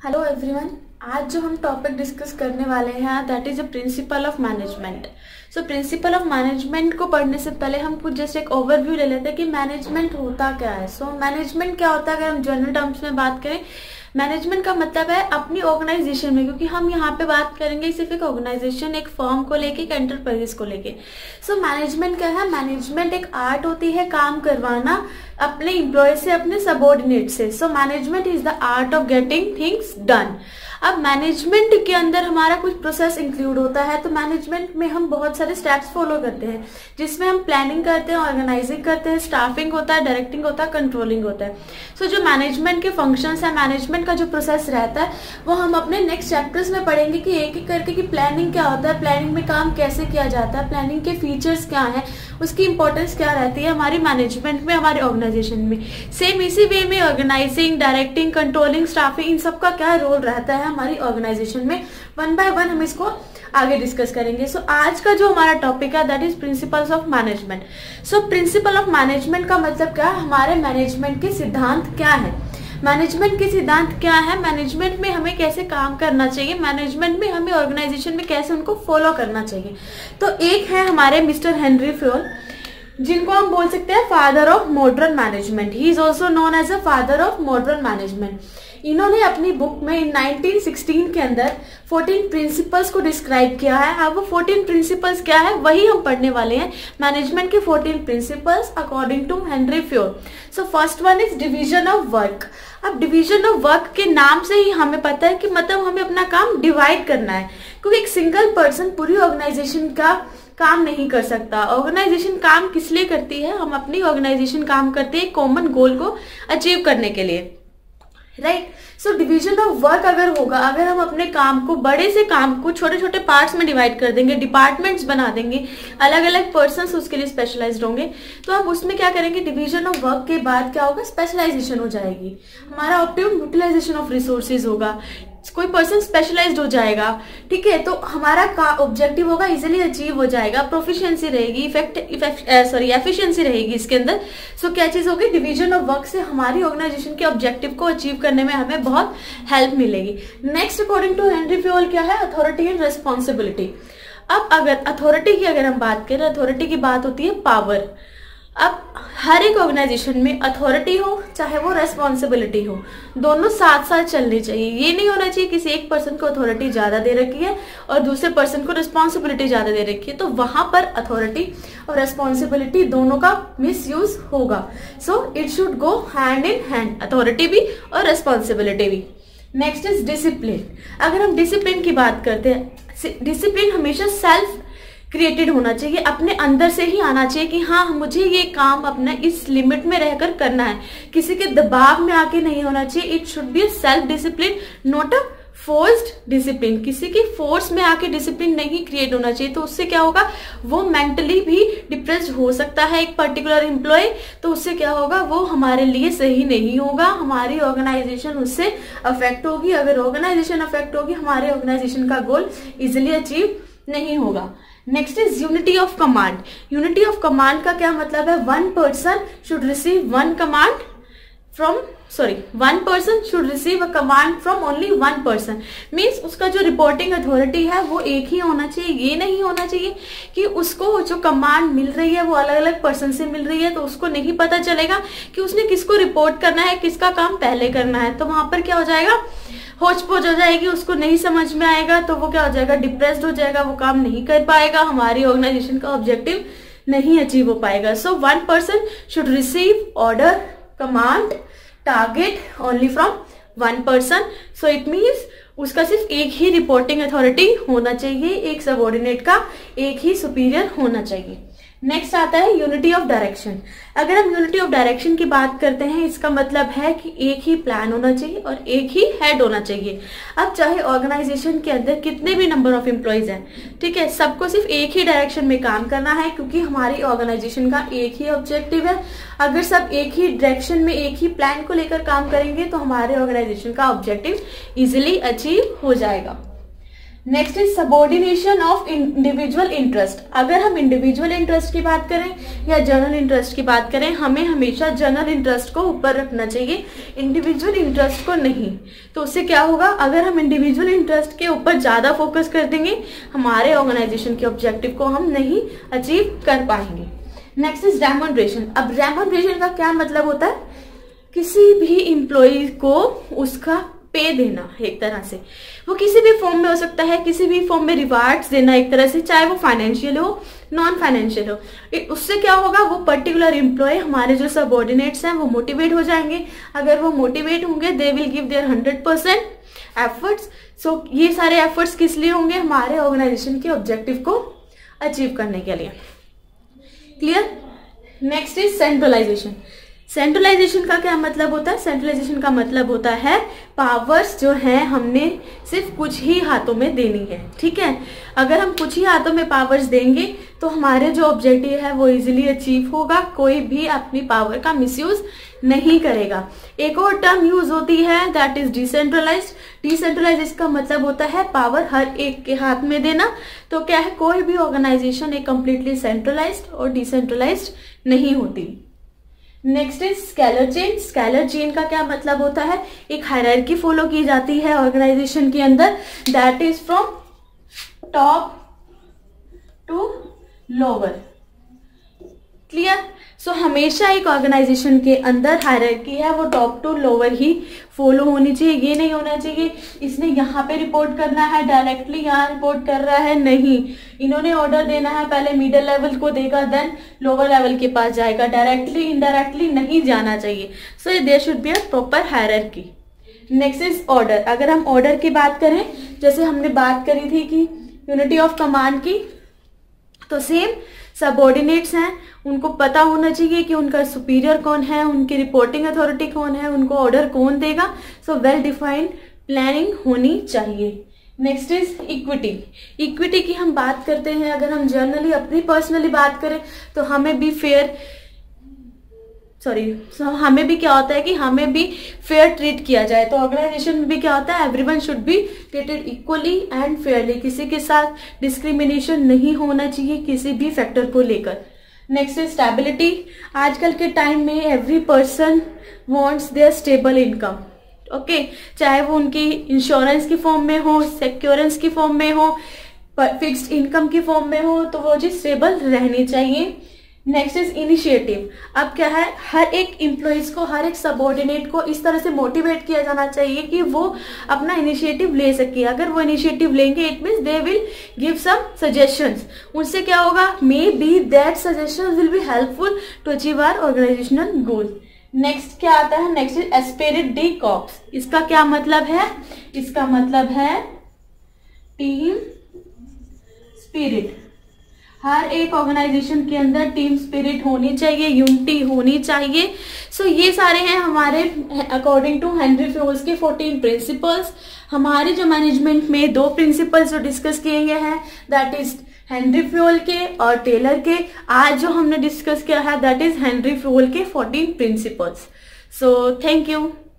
Hello everyone. आज जो हम टॉपिक डिस्कस करने वाले हैं that is the principle of management. So principle of management को पढ़ने से पहले हम कुछ जैसे एक ओवरव्यू ले लेते हैं कि मैनेजमेंट होता क्या है। सो मैनेजमेंट क्या होता है, अगर हम जनरल टर्म्स में बात करें, मैनेजमेंट का मतलब है अपनी ऑर्गेनाइजेशन में, क्योंकि हम यहाँ पे बात करेंगे सिर्फ एक ऑर्गेनाइजेशन, एक फर्म को लेके, एक एंटरप्राइजेस को लेके। सो मैनेजमेंट क्या है? मैनेजमेंट एक आर्ट होती है काम करवाना अपने एम्प्लॉय से, अपने सबॉर्डिनेट से। So management is the art of getting things done. अब मैनेजमेंट के अंदर हमारा कुछ प्रोसेस इंक्लूड होता है। तो मैनेजमेंट में हम बहुत सारे स्टेप्स फॉलो करते हैं, जिसमें हम प्लानिंग करते हैं, ऑर्गेनाइजिंग करते हैं, स्टाफिंग होता है, डायरेक्टिंग होता है, कंट्रोलिंग होता है। सो जो मैनेजमेंट के फंक्शंस है, मैनेजमेंट का जो प्रोसेस रहता है, वो हम अपने नेक्स्ट चैप्टर्स में पढ़ेंगे कि एक एक करके कि प्लानिंग क्या होता है, प्लानिंग में काम कैसे किया जाता है, प्लानिंग के फीचर्स क्या है, उसकी इंपॉर्टेंस क्या रहती है हमारी मैनेजमेंट में, हमारे ऑर्गेनाइजेशन में। सेम इसी वे में ऑर्गेनाइजिंग, डायरेक्टिंग, कंट्रोलिंग, स्टाफिंग, इन सब का क्या रोल रहता है हमारी ऑर्गेनाइजेशन में। वन बाय वन हम इसको आगे डिस्कस करेंगे। सो आज का जो हमारा टॉपिक है that is principles of management. So principle of management का मतलब क्या है? हमारे मैनेजमेंट के सिद्धांत क्या है, मैनेजमेंट के सिद्धांत क्या है, मैनेजमेंट में हमें कैसे काम करना चाहिए, मैनेजमेंट में हमें ऑर्गेनाइजेशन में कैसे उनको फॉलो करना चाहिए। तो एक है हमारे मिस्टर हेनरी फ्योल, जिनको हम बोल सकते हैं father of modern management. He is also known as a father of modern management. इन्होंने अपनी बुक में 1916 के अंदर 14 प्रिंसिपल्स को डिस्क्राइब किया है। अब वो 14 प्रिंसिपल्स क्या है वही हम पढ़ने वाले हैं, मैनेजमेंट के 14 principles according to Henri Fayol. So first one is division of work. अब डिवीजन ऑफ वर्क के नाम से ही हमें पता है कि मतलब हमें अपना काम डिवाइड करना है, क्योंकि एक सिंगल पर्सन पूरी ऑर्गेनाइजेशन का काम नहीं कर सकता। ऑर्गेनाइजेशन काम किस लिए करती है? हम अपनी ऑर्गेनाइजेशन काम करते हैं कॉमन गोल को अचीव करने के लिए, right. So division of work अगर होगा, अगर हम अपने काम को, बड़े से काम को छोटे छोटे पार्ट्स में डिवाइड कर देंगे, डिपार्टमेंट्स बना देंगे, अलग अलग पर्सन्स उसके लिए स्पेशलाइज्ड होंगे, तो हम उसमें क्या करेंगे, डिवीजन ऑफ वर्क के बाद क्या होगा, स्पेशलाइजेशन हो जाएगी, हमारा ऑप्टिमम यूटिलाइजेशन ऑफ रिसोर्सेज होगा, कोई पर्सन स्पेशलाइज्ड हो जाएगा, ठीक है। तो हमारा का ऑब्जेक्टिव होगा इजीली अचीव हो जाएगा, प्रोफिशिएंसी रहेगी, एफिशिएंसी रहेगी इसके अंदर। सो क्या चीज होगी, डिवीजन ऑफ वर्क से हमारी ऑर्गेनाइजेशन के ऑब्जेक्टिव को अचीव करने में हमें बहुत हेल्प मिलेगी। Next according to Henri Fayol क्या है, अथॉरिटी एंड रेस्पॉन्सिबिलिटी। अब अगर अथॉरिटी की अगर हम बात करें, अथॉरिटी की बात होती है पावर। अब हर एक ऑर्गेनाइजेशन में अथॉरिटी हो चाहे वो रेस्पॉन्सिबिलिटी हो, दोनों साथ साथ चलनी चाहिए। ये नहीं होना चाहिए किसी एक पर्सन को अथॉरिटी ज्यादा दे रखी है और दूसरे पर्सन को रेस्पॉन्सिबिलिटी ज्यादा दे रखी है, तो वहां पर अथॉरिटी और रेस्पॉन्सिबिलिटी दोनों का मिसयूज होगा। So it should go hand in hand, authority भी और रेस्पॉन्सिबिलिटी भी। Next is discipline. अगर हम डिसिप्लिन की बात करते हैं, डिसिप्लिन हमेशा सेल्फ क्रिएटेड होना चाहिए, अपने अंदर से ही आना चाहिए कि हाँ मुझे ये काम अपना इस लिमिट में रहकर करना है, किसी के दबाव में आके नहीं होना चाहिए। It should be self discipline, not a forced discipline. किसी के फोर्स में आके डिसिप्लिन नहीं क्रिएट होना चाहिए, तो उससे क्या होगा, वो मेंटली भी डिप्रेस्ड हो सकता है एक पर्टिकुलर एम्प्लॉय, तो उससे क्या होगा, वो हमारे लिए सही नहीं होगा, हमारी ऑर्गेनाइजेशन उससे अफेक्ट होगी। अगर ऑर्गेनाइजेशन अफेक्ट होगी, हमारे ऑर्गेनाइजेशन का गोल इजिली अचीव नहीं होगा। Next is unity of command. Unity of command का क्या मतलब है, one person should receive one command from one person should receive a command from only one person. Means उसका जो रिपोर्टिंग अथॉरिटी है वो एक ही होना चाहिए। ये नहीं होना चाहिए कि उसको जो कमांड मिल रही है वो अलग अलग पर्सन से मिल रही है, तो उसको नहीं पता चलेगा कि उसने किसको रिपोर्ट करना है, किसका काम पहले करना है। तो वहां पर क्या हो जाएगा, होच पोच हो जाएगी, उसको नहीं समझ में आएगा, तो वो क्या हो जाएगा, डिप्रेस्ड हो जाएगा, वो काम नहीं कर पाएगा, हमारी ऑर्गेनाइजेशन का ऑब्जेक्टिव नहीं अचीव हो पाएगा। So one person should receive order, command, target only from one person. So it means उसका सिर्फ एक ही रिपोर्टिंग अथॉरिटी होना चाहिए, एक सबऑर्डिनेट का एक ही सुपीरियर होना चाहिए। नेक्स्ट आता है यूनिटी ऑफ डायरेक्शन। अगर हम यूनिटी ऑफ डायरेक्शन की बात करते हैं, इसका मतलब है कि एक ही प्लान होना चाहिए और एक ही हेड होना चाहिए। अब चाहे ऑर्गेनाइजेशन के अंदर कितने भी नंबर ऑफ एम्प्लॉयज हैं, ठीक है, सबको सिर्फ एक ही डायरेक्शन में काम करना है, क्योंकि हमारी ऑर्गेनाइजेशन का एक ही ऑब्जेक्टिव है। अगर सब एक ही डायरेक्शन में एक ही प्लान को लेकर काम करेंगे तो हमारे ऑर्गेनाइजेशन का ऑब्जेक्टिव इजिली अचीव हो जाएगा। Next is subordination of individual interest. अगर हम इंडिविजुअल इंटरेस्ट की बात करें या जनरल इंटरेस्ट की बात करें, हमें हमेशा जनरल इंटरेस्ट को ऊपर रखना चाहिए, इंडिविजुअल इंटरेस्ट को नहीं। तो उससे क्या होगा, अगर हम इंडिविजुअल इंटरेस्ट के ऊपर ज़्यादा फोकस कर देंगे, हमारे ऑर्गेनाइजेशन के ऑब्जेक्टिव को हम नहीं अचीव कर पाएंगे। Next is remuneration. अब रेम्यूनरेशन का क्या मतलब होता है, किसी भी एम्प्लॉय को उसका पे देना। एक तरह से वो किसी भी फॉर्म में हो सकता है, किसी भी फॉर्म में रिवार्ड्स देना एक तरह से, चाहे वो फाइनेंशियल हो नॉन फाइनेंशियल हो। उससे क्या होगा, वो पर्टिकुलर एम्प्लॉय, हमारे जो सबऑर्डिनेट्स हैं वो मोटिवेट हो जाएंगे। अगर वो मोटिवेट होंगे, they will give their 100% efforts. So ये सारे एफर्ट्स किस लिए होंगे, हमारे ऑर्गेनाइजेशन के ऑब्जेक्टिव को अचीव करने के लिए। Clear. Next is centralisation. Centralisation का क्या मतलब होता है, सेंट्रलाइजेशन का मतलब होता है पावर्स जो है हमने सिर्फ कुछ ही हाथों में देनी है। ठीक है, अगर हम कुछ ही हाथों में पावर्स देंगे तो हमारे जो ऑब्जेक्टिव है वो इजीली अचीव होगा, कोई भी अपनी पावर का मिसयूज नहीं करेगा। एक और टर्म यूज होती है दैट इज डिसेंट्रलाइज्ड। डिसेंट्रलाइज इसका मतलब होता है पावर हर एक के हाथ में देना। तो क्या है, कोई भी ऑर्गेनाइजेशन एक कंप्लीटली सेंट्रलाइज्ड और डिसेंट्रलाइज्ड नहीं होती। Next is scalar chain. Scalar chain का क्या मतलब होता है, एक हायरार्की फॉलो की जाती है ऑर्गेनाइजेशन के अंदर, that is from top to lower. Clear. So हमेशा एक ऑर्गेनाइजेशन के अंदर हायरार्की है वो टॉप टू लोअर ही फॉलो होनी चाहिए। ये नहीं होना चाहिए इसने यहाँ पे रिपोर्ट करना है, डायरेक्टली यहाँ रिपोर्ट कर रहा है, नहीं। इन्होंने ऑर्डर देना है, पहले मिडिल लेवल को देगा, देन लोअर लेवल के पास जाएगा, डायरेक्टली इनडायरेक्टली नहीं जाना चाहिए। So there should be a proper hierarchy. Next is order. अगर हम ऑर्डर की बात करें, जैसे हमने बात करी थी कि यूनिटी ऑफ कमांड की, तो सेम सबऑर्डिनेट्स हैं, उनको पता होना चाहिए कि उनका सुपीरियर कौन है, उनकी रिपोर्टिंग अथॉरिटी कौन है, उनको ऑर्डर कौन देगा। सो वेल डिफाइंड प्लानिंग होनी चाहिए। Next is equity. इक्विटी की हम बात करते हैं, अगर हम जनरली अपनी पर्सनली बात करें तो हमें भी हमें भी क्या होता है कि हमें भी फेयर ट्रीट किया जाए। तो ऑर्गेनाइजेशन में भी क्या होता है, everyone should be treated equally and fairly. किसी के साथ डिस्क्रिमिनेशन नहीं होना चाहिए किसी भी फैक्टर को लेकर। Next is stability. आजकल के टाइम में every person wants their stable income. Okay, चाहे वो उनकी इंश्योरेंस की फॉर्म में हो, सिक्योरेंस की फॉर्म में हो, फिक्स्ड इनकम की फॉर्म में हो, तो वो चीज स्टेबल रहनी चाहिए। Next is initiative. अब क्या है, हर एक एम्प्लॉइज को, हर एक सबऑर्डिनेट को इस तरह से मोटिवेट किया जाना चाहिए कि वो अपना इनिशिएटिव ले सके। अगर वो इनिशिएटिव लेंगे, it means they will give some suggestions. उनसे क्या होगा, maybe that suggestions will be helpful to achieve our organisational goal. Next क्या आता है, next is esprit de corps. इसका क्या मतलब है, इसका मतलब है टीम स्पिरिट। हर एक ऑर्गेनाइजेशन के अंदर टीम स्पिरिट होनी चाहिए, यूनिटी होनी चाहिए। सो ये सारे हैं हमारे अकॉर्डिंग टू हेनरी फ्योल्स के 14 प्रिंसिपल्स। हमारे जो मैनेजमेंट में 2 प्रिंसिपल्स जो डिस्कस किए गए हैं, दैट इज हेनरी फ्योल के और टेलर के। आज जो हमने डिस्कस किया है दैट इज हेनरी फ्योल के 14 प्रिंसिपल्स। So thank you.